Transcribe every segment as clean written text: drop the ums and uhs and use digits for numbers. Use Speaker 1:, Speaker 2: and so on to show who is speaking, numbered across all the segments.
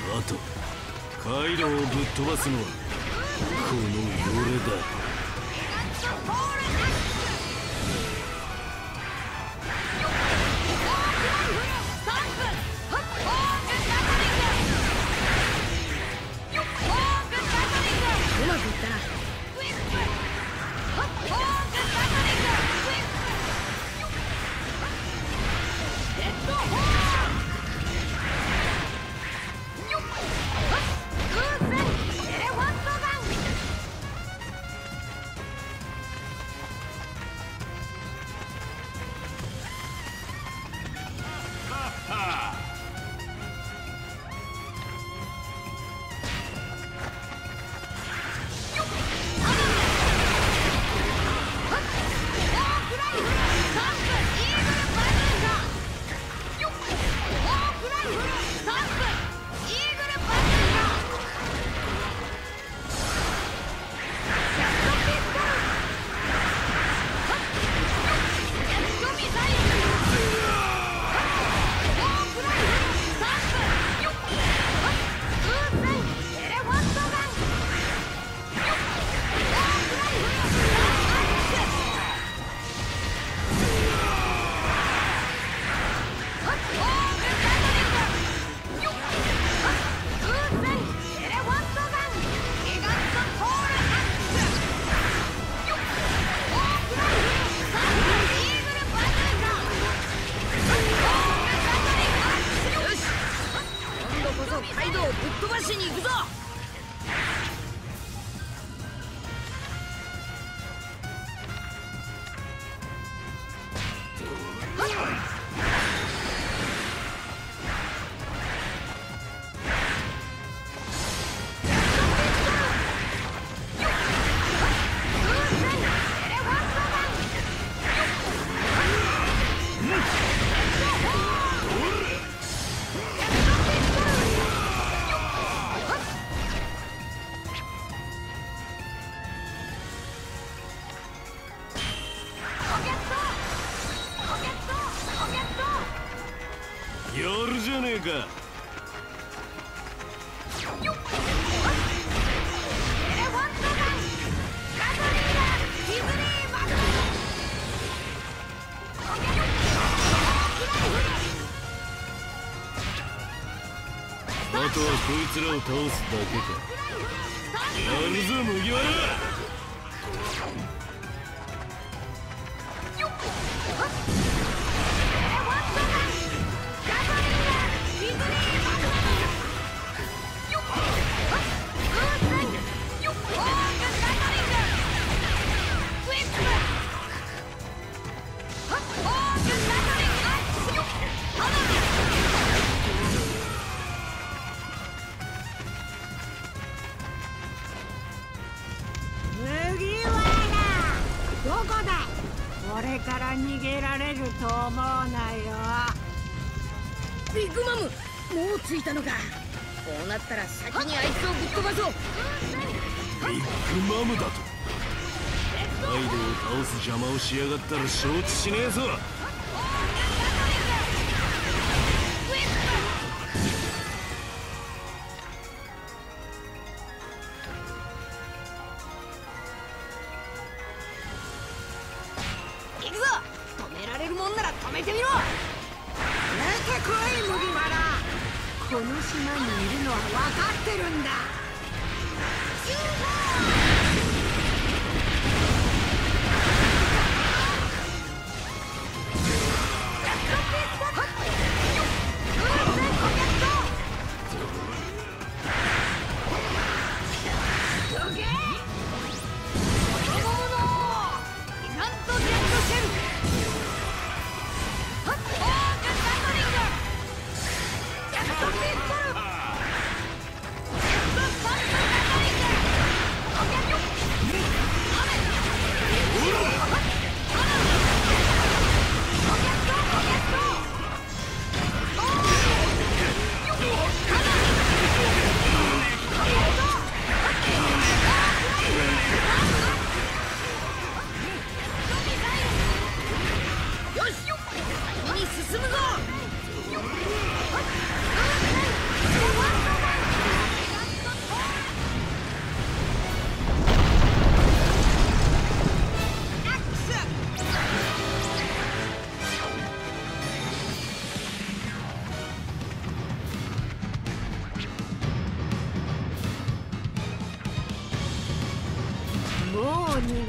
Speaker 1: あと回路をぶっ飛ばすのはこの俺だ。
Speaker 2: うまくいったな。カイドウをぶっ飛ばしに行くぞ。
Speaker 1: やるじゃねえか。あとはこいつらを倒すだけか。やるぞ麦わら。
Speaker 3: これから逃げられると思うなよ。
Speaker 2: ビッグマム、もう着いたのか。こうなったら先にあいつをぶっ飛ばそう。
Speaker 1: ビッグマムだと。カイドウを倒す邪魔をしやがったら承知しねえぞ。
Speaker 2: 行くぞ。止められるもんなら止めてみろ。
Speaker 3: 出てこい麦わら。この島にいるのは分かってるんだ。
Speaker 2: こ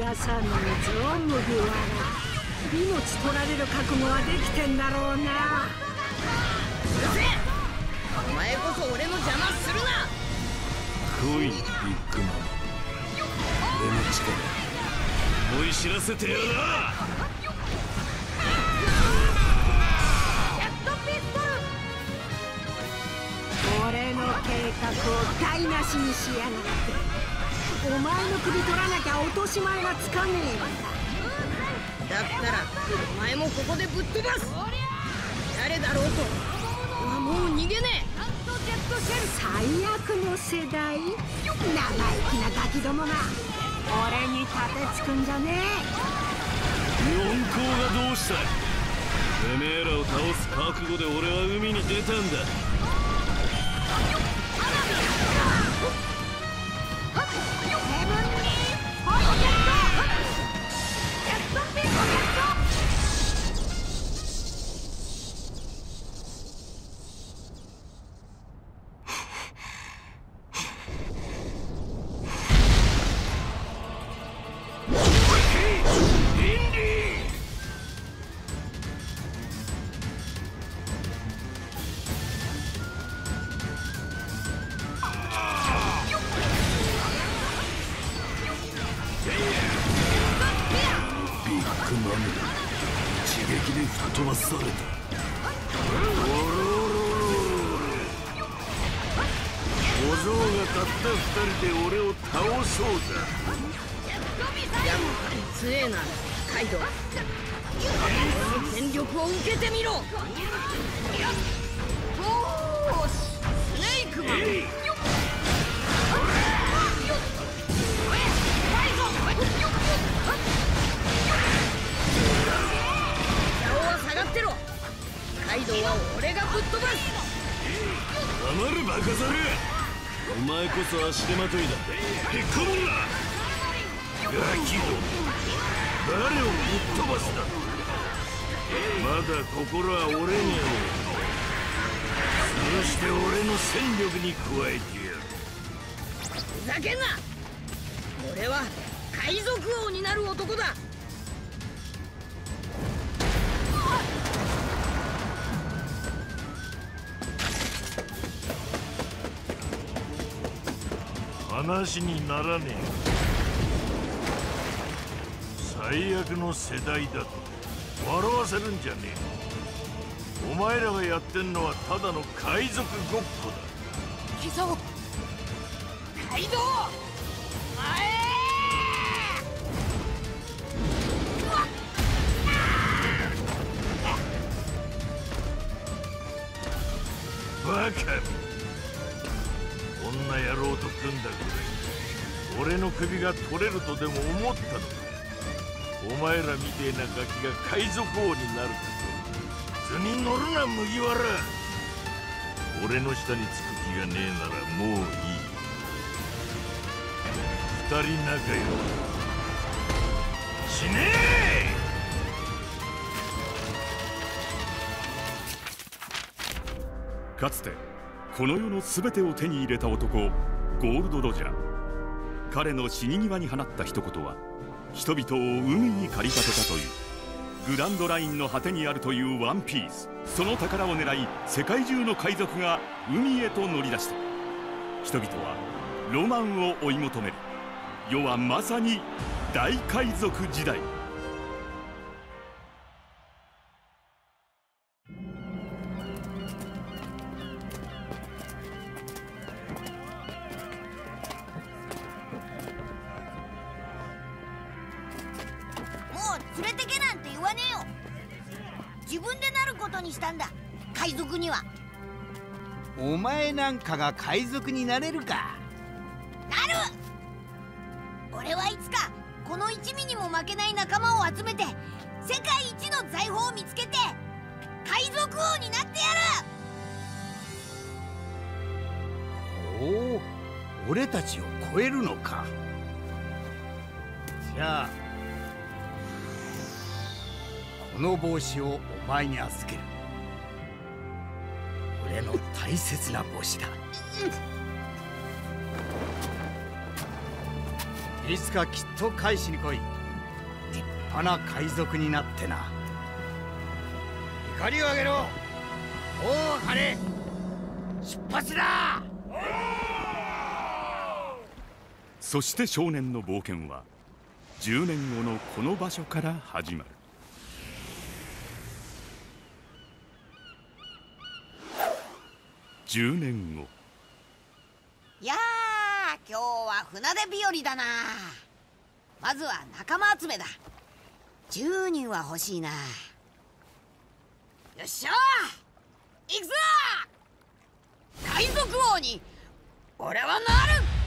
Speaker 3: 出さぬぞ麦わら。命取られる覚悟はできてんだろうな。
Speaker 2: うるせえ、お前こそ俺の邪魔するな。
Speaker 1: 来いビッグマン、俺の力思い知らせてやら。
Speaker 3: 俺の計画を台無しにしやがって。お前の首取らなきゃ落とし前がつかねえんだ。
Speaker 2: だったらお前もここでぶっ飛ばす。誰だろうと俺はもう逃げねえ。
Speaker 3: 最悪の世代、生意気なガキどもが俺に立てつくんじゃねえ。
Speaker 1: 四皇がどうした。てめえらを倒す覚悟で俺は海に出たんだ。一撃で吹っ飛ばされた。小僧がたった2人で俺を倒そうだ。
Speaker 2: やっぱり強えなカイドウ。俺の全力を受けてみろ。スネークマン。下がってろ。カイドウは俺がぶっ飛ばす。
Speaker 1: 黙るバカザル。お前こそ足手まといだ。へっこむんなガキども。誰をぶっ飛ばすだ。まだ心は折れねえ。そして俺の戦力に加えてやる。
Speaker 2: ふざけんな。俺は海賊王になる男だ。
Speaker 1: 話にならねえ。最悪の世代だと笑わせるんじゃねえ。お前らがやってんのはただの海賊ごっこだ。
Speaker 2: 行くぞカイドウ、前へ。
Speaker 1: バカ。こんな野郎と組んだくらい俺の首が取れるとでも思ったのか。お前らみてえなガキが海賊王になると図に乗るな麦わら。俺の下につく気がねえならもういい。二人仲良くしねえ。かつてこの世の全てを手に入れた男ゴールド・ロジャー。彼の死に際に放った一言は人々を海に駆り立てたという。グランドラインの果てにあるというワンピース。その宝を狙い世界中の海賊が海へと乗り出した。人々はロマンを追い求める。世はまさに大海賊時代。
Speaker 4: 連れてけなんて言わねえよ。自分でなることにしたんだ、海賊には。
Speaker 5: お前なんかが海賊になれるか。
Speaker 4: なる。俺はいつかこの一味にも負けない仲間を集めて世界一の財宝を見つけて海賊王になってや
Speaker 5: る。おお、俺たちを超えるのか。じゃあこの帽子をお前に預ける。俺の大切な帽子だ。いつかきっと返しに来い。 派な海賊になってな。
Speaker 6: 怒りを上げろ。おお、晴れ。出発だ。
Speaker 1: そして少年の冒険は10年後のこの場所から始まる。10年後。
Speaker 4: いやー、今日は船出日和だな。まずは仲間集めだ。10人は欲しいな。よっしゃー、行くぞ。海賊王に俺はなる。